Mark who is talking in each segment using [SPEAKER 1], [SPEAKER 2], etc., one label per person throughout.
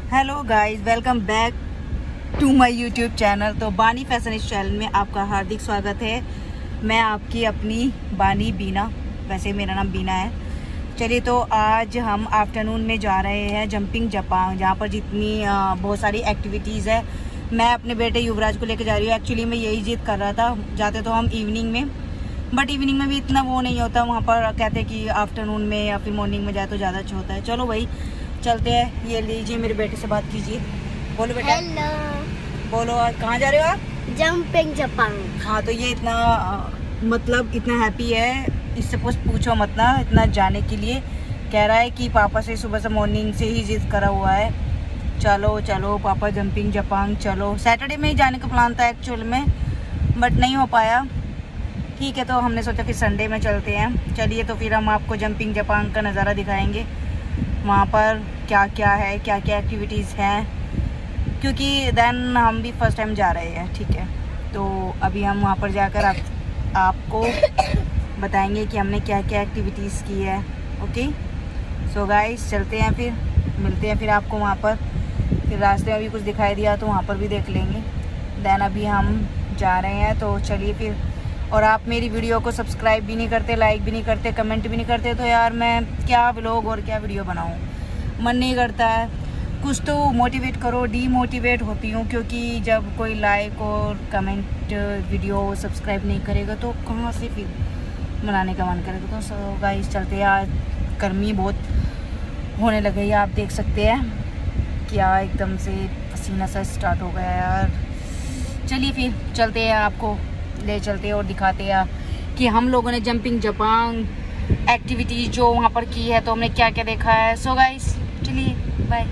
[SPEAKER 1] Hello guys, welcome back to my YouTube channel. तो Bani fashion इस channel में आपका हार्दिक स्वागत है। मैं आपकी अपनी बानी बीना, वैसे मेरा नाम बीना है। चलिए, तो आज हम आफ्टरनून में जा रहे हैं जंपिंग जपांग, जहाँ पर जितनी बहुत सारी एक्टिविटीज़ है। मैं अपने बेटे युवराज को लेकर जा रही हूँ। एक्चुअली मैं यही जिद कर रहा था, जाते तो हम इवनिंग में, बट इवनिंग में भी इतना वो नहीं होता। वहाँ पर कहते हैं कि आफ्टरनून में या फिर मॉर्निंग में जाए तो ज़्यादा अच्छा होता है। चलो भाई चलते हैं। ये लीजिए, मेरे बेटे से बात कीजिए। बोलो बेटा।
[SPEAKER 2] हेलो।
[SPEAKER 1] बोलो, आज कहाँ जा रहे हो आप?
[SPEAKER 2] जंपिंग जपांग।
[SPEAKER 1] हाँ, तो ये इतना मतलब इतना हैप्पी है, इससे कुछ पूछो मत ना, इतना जाने के लिए कह रहा है कि पापा से सुबह से मॉर्निंग से ही जिद करा हुआ है, चलो चलो पापा जंपिंग जपांग चलो। सैटरडे में ही जाने का प्लान था एक्चुअल में, बट नहीं हो पाया। ठीक है, तो हमने सोचा कि संडे में चलते हैं। चलिए, तो फिर हम आपको जंपिंग जपांग का नज़ारा दिखाएंगे, वहाँ पर क्या क्या है, क्या क्या एक्टिविटीज़ हैं, क्योंकि देन हम भी फर्स्ट टाइम जा रहे हैं। ठीक है, तो अभी हम वहाँ पर जाकर आपको बताएंगे कि हमने क्या क्या एक्टिविटीज़ की है। ओके, सो गाइस चलते हैं, फिर मिलते हैं फिर आपको वहाँ पर। फिर रास्ते में भी कुछ दिखाई दिया तो वहाँ पर भी देख लेंगे। देन अभी हम जा रहे हैं, तो चलिए फिर। और आप मेरी वीडियो को सब्सक्राइब भी नहीं करते, लाइक भी नहीं करते, कमेंट भी नहीं करते, तो यार मैं क्या व्लॉग और क्या वीडियो बनाऊँ, मन नहीं करता है। कुछ तो मोटिवेट करो। डीमोटिवेट होती हूँ, क्योंकि जब कोई लाइक और कमेंट, वीडियो सब्सक्राइब नहीं करेगा तो कहाँ से फिर बनाने का मन करेगा। तो सो गाइस चलते हैं। आज गर्मी बहुत होने लग गई है, आप देख सकते हैं क्या एकदम से पसीना सा स्टार्ट हो गया यार। चलिए फिर चलते हैं, आपको ले चलते हैं और दिखाते हैं कि हम लोगों ने जंपिंग जपांग एक्टिविटीज जो वहाँ पर की है, तो हमने क्या क्या देखा है। सो गाइस चलिए, बाय।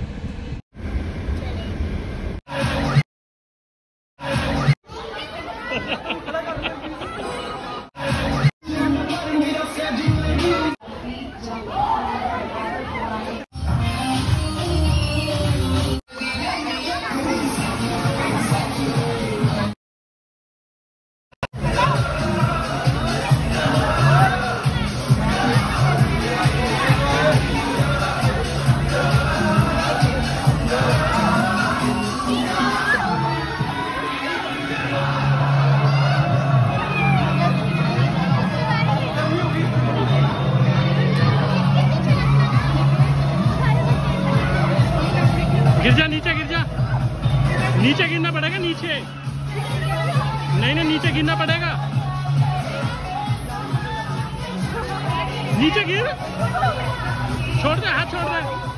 [SPEAKER 3] गिर जा, नीचे गिर जा, नीचे गिरना पड़ेगा, नीचे नहीं नहीं, नीचे गिरना पड़ेगा, नीचे गिर, छोड़ दे, हाथ छोड़ दे।